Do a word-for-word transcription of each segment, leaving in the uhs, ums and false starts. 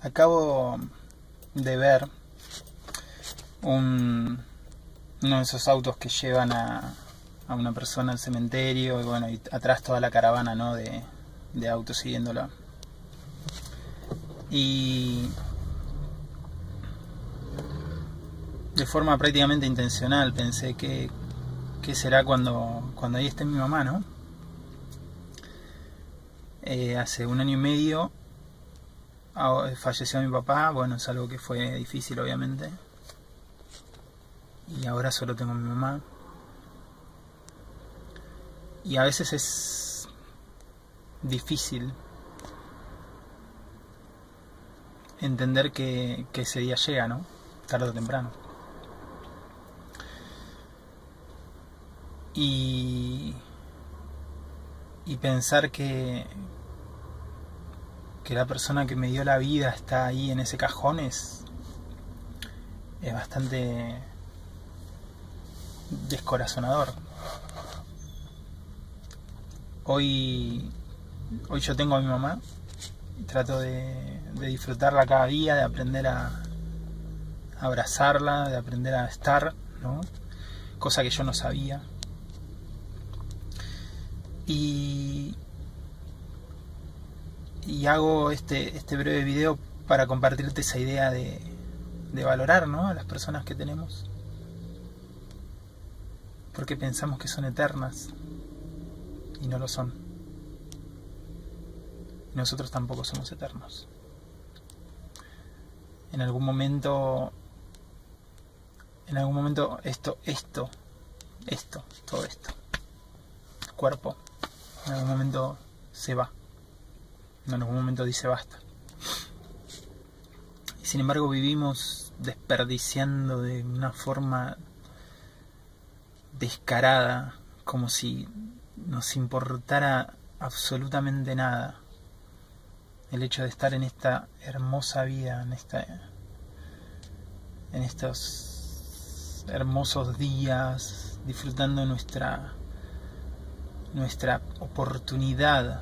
Acabo de ver un, uno de esos autos que llevan a, a una persona al cementerio y bueno, y atrás toda la caravana, ¿no?, de, de autos siguiéndola. Y de forma prácticamente intencional pensé que qué será cuando, cuando ahí esté mi mamá, ¿no? Eh, hace un año y medio falleció mi papá, bueno, es algo que fue difícil obviamente, y ahora solo tengo a mi mamá, y a veces es difícil entender que, que ese día llega, ¿no?, tarde o temprano. Y, y pensar que, que la persona que me dio la vida está ahí en ese cajón es, es bastante descorazonador. Hoy, hoy yo tengo a mi mamá y trato de, de disfrutarla cada día, de aprender a, a abrazarla, de aprender a estar, ¿no?, cosa que yo no sabía. Y, y hago este, este breve video para compartirte esa idea de, de valorar, ¿no?, a las personas que tenemos, porque pensamos que son eternas y no lo son. Y nosotros tampoco somos eternos. En algún momento, en algún momento esto, esto, esto, todo esto, el cuerpo, en algún momento se va, en algún momento dice basta. Y sin embargo vivimos desperdiciando de una forma descarada, como si nos importara absolutamente nada el hecho de estar en esta hermosa vida, en esta, en estos hermosos días, disfrutando nuestra nuestra oportunidad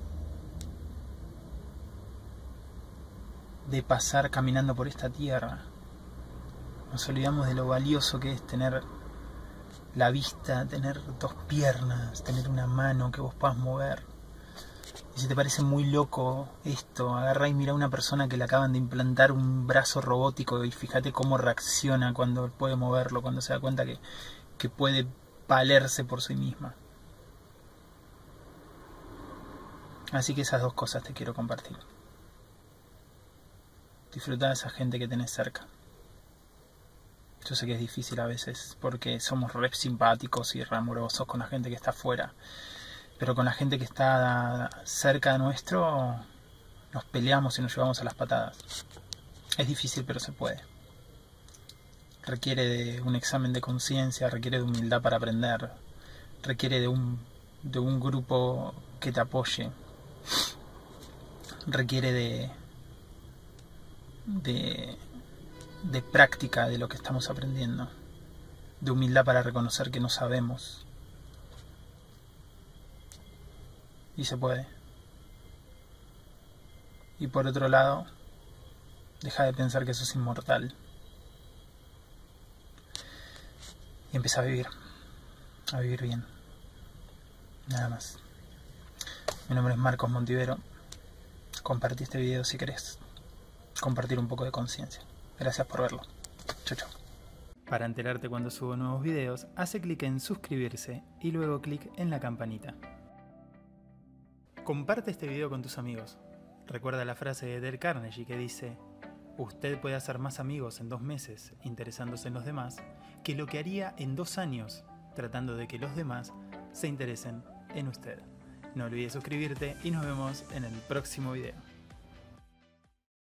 de pasar caminando por esta tierra. Nos olvidamos de lo valioso que es tener la vista, tener dos piernas, tener una mano que vos puedas mover. Y si te parece muy loco esto, agarrá y mira a una persona que le acaban de implantar un brazo robótico y fíjate cómo reacciona cuando puede moverlo, cuando se da cuenta que, que puede valerse por sí misma. Así que esas dos cosas te quiero compartir. Disfruta de esa gente que tenés cerca. Yo sé que es difícil a veces porque somos re simpáticos y re amorosos con la gente que está afuera, pero con la gente que está cerca de nuestro nos peleamos y nos llevamos a las patadas. Es difícil, pero se puede. Requiere de un examen de conciencia, requiere de humildad para aprender, requiere de un, de un grupo que te apoye, requiere de, de, de práctica de lo que estamos aprendiendo, de humildad para reconocer que no sabemos. Y se puede. Y por otro lado, deja de pensar que sos inmortal y empieza a vivir, a vivir bien, nada más. Mi nombre es Marcos Montivero. Compartí este video si querés compartir un poco de conciencia. Gracias por verlo. Chau, chau. Para enterarte cuando subo nuevos videos, hace clic en suscribirse y luego clic en la campanita. Comparte este video con tus amigos. Recuerda la frase de Dale Carnegie que dice: usted puede hacer más amigos en dos meses interesándose en los demás que lo que haría en dos años tratando de que los demás se interesen en usted. No olvides suscribirte y nos vemos en el próximo video.